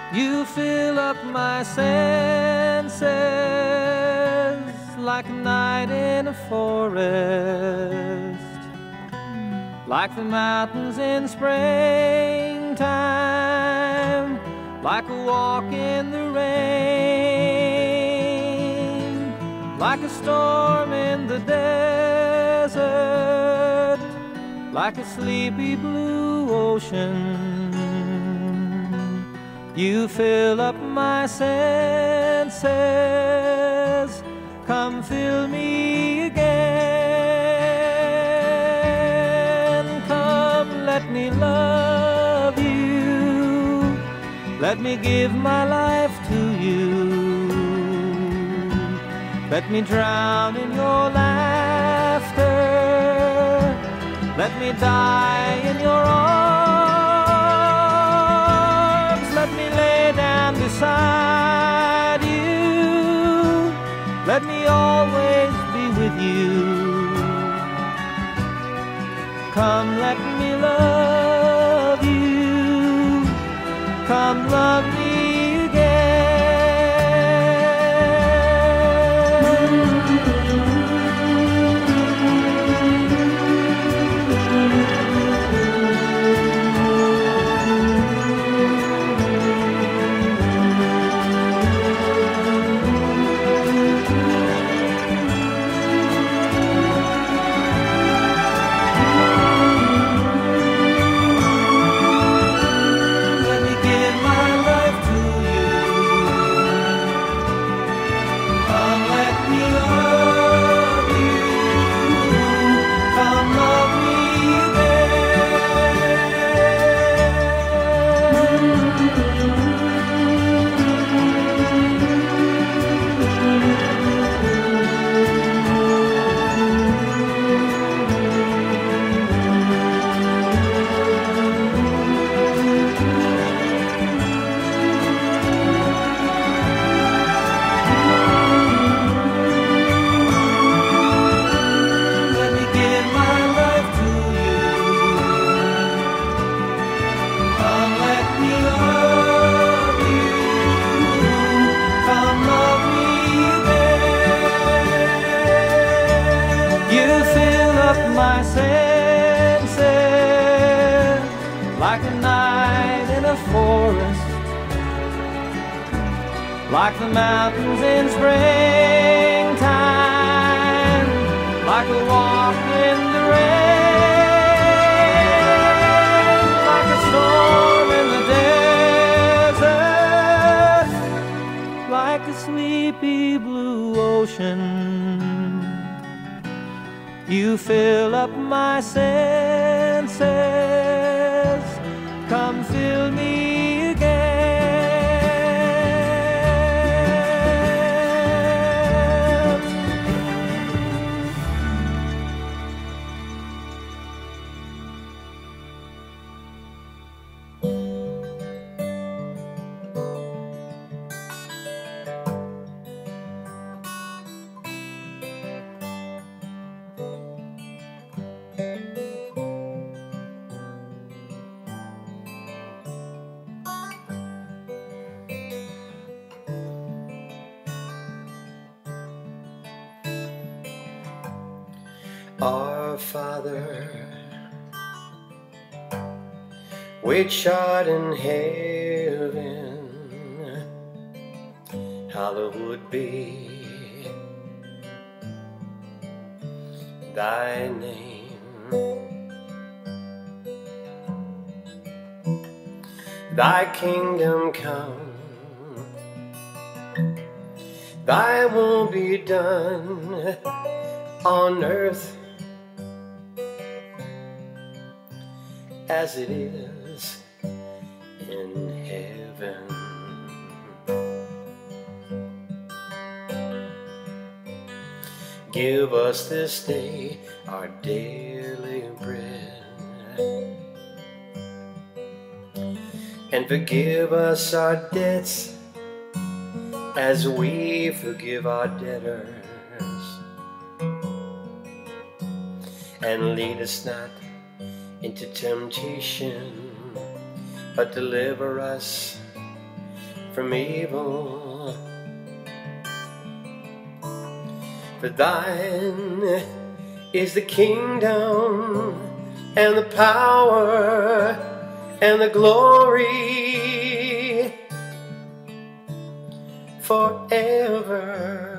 You fill up my senses like a night in a forest, like the mountains in springtime, like a walk in the rain, like a storm in the desert, like a sleepy blue ocean. You fill up my senses, come fill me again. Come, let me love you, let me give my life to you. Let me drown in your laughter, let me die in your arms. Let me lay down beside you, let me always be with you. Come, let me love you, come love me again. My senses like a night in a forest, like the mountains in springtime, like a walk in the rain, like a storm in the desert, like a sleepy blue ocean. You fill up my senses, come fill me again. Our Father, which art in heaven, hallowed be thy name. Thy kingdom come, thy will be done on earth as it is in heaven. Give us this day our daily bread, and forgive us our debts as we forgive our debtors. And lead us not into temptation, but deliver us from evil. For thine is the kingdom and the power and the glory forever.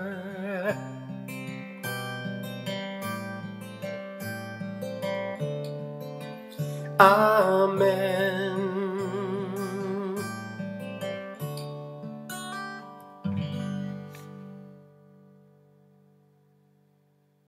Amen.